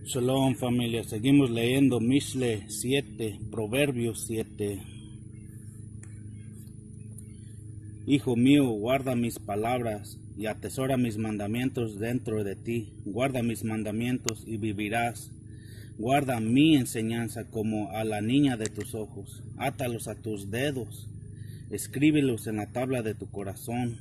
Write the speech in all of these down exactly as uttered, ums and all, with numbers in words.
Shalom familia, seguimos leyendo Mishle siete, Proverbios siete. Hijo mío, guarda mis palabras y atesora mis mandamientos dentro de ti. Guarda mis mandamientos y vivirás. Guarda mi enseñanza como a la niña de tus ojos. Átalos a tus dedos. Escríbelos en la tabla de tu corazón.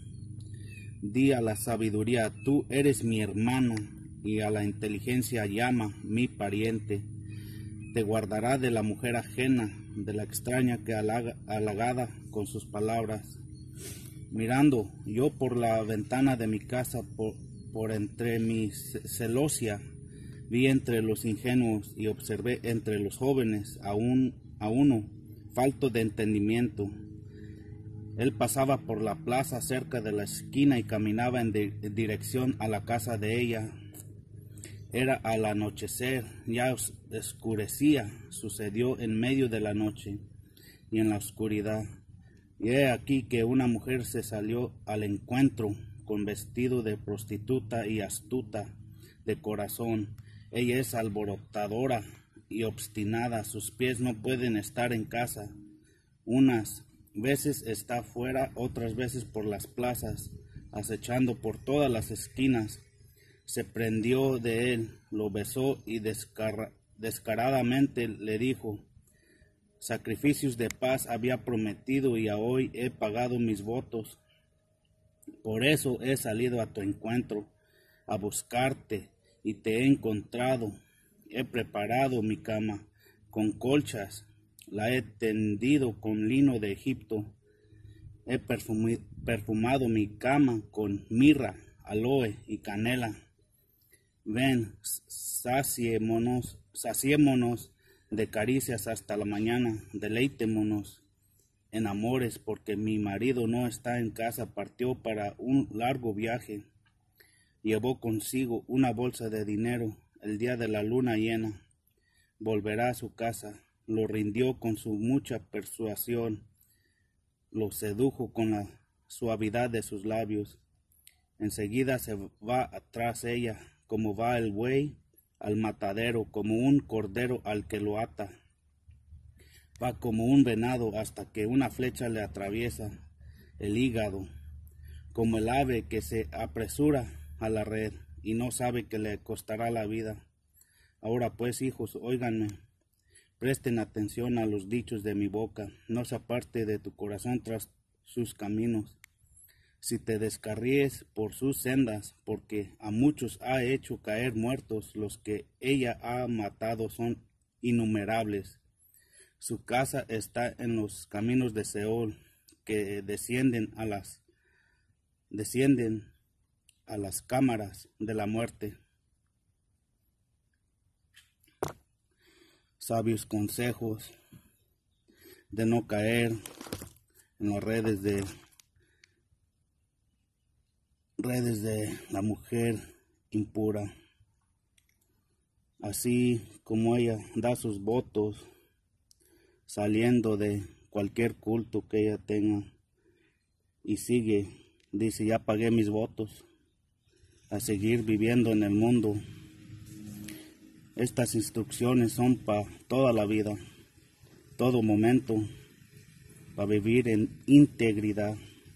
Di a la sabiduría, tú eres mi hermano, y a la inteligencia llama mi pariente. Te guardará de la mujer ajena, de la extraña que halaga, halagada con sus palabras. Mirando yo por la ventana de mi casa, por, por entre mi celosia, vi entre los ingenuos y observé entre los jóvenes a, un, a uno falto de entendimiento. Él pasaba por la plaza cerca de la esquina y caminaba en, de, en dirección a la casa de ella. Era al anochecer, ya oscurecía, sucedió en medio de la noche y en la oscuridad. Y he aquí que una mujer se salió al encuentro con vestido de prostituta y astuta de corazón. Ella es alborotadora y obstinada, sus pies no pueden estar en casa. Unas veces está fuera, otras veces por las plazas, acechando por todas las esquinas. Se prendió de él, lo besó y descar descaradamente le dijo: sacrificios de paz había prometido y a hoy he pagado mis votos. Por eso he salido a tu encuentro, a buscarte, y te he encontrado. He preparado mi cama con colchas, la he tendido con lino de Egipto. He perfumado mi cama con mirra, aloe y canela. Ven, saciémonos, saciémonos de caricias hasta la mañana, deleitémonos en amores, porque mi marido no está en casa, partió para un largo viaje. Llevó consigo una bolsa de dinero el día de la luna llena. Volverá a su casa, lo rindió con su mucha persuasión, lo sedujo con la suavidad de sus labios. Enseguida se va tras ella, como va el buey al matadero, como un cordero al que lo ata. Va como un venado hasta que una flecha le atraviesa el hígado, como el ave que se apresura a la red y no sabe que le costará la vida. Ahora pues, hijos, óiganme, presten atención a los dichos de mi boca, no se aparte de tu corazón tras sus caminos. Si te descarríes por sus sendas, porque a muchos ha hecho caer muertos, los que ella ha matado son innumerables. Su casa está en los caminos de Seol, que descienden a las descienden a las cámaras de la muerte. Sabios consejos de no caer en las redes de redes de la mujer impura, así como ella da sus votos saliendo de cualquier culto que ella tenga y sigue, dice: ya pagué mis votos, a seguir viviendo en el mundo. Estas instrucciones son para toda la vida, todo momento, para vivir en integridad.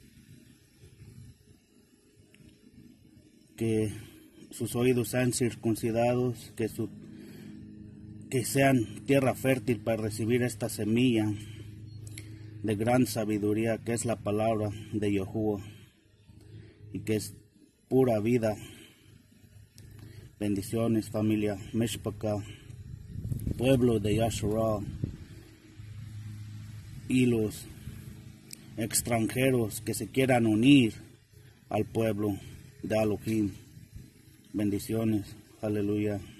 Que sus oídos sean circuncidados, que, su, que sean tierra fértil para recibir esta semilla de gran sabiduría, que es la palabra de Yahuwah, y que es pura vida. Bendiciones, familia Mishpaka, pueblo de Yasharah, y los extranjeros que se quieran unir al pueblo de Elohim. Bendiciones, aleluya.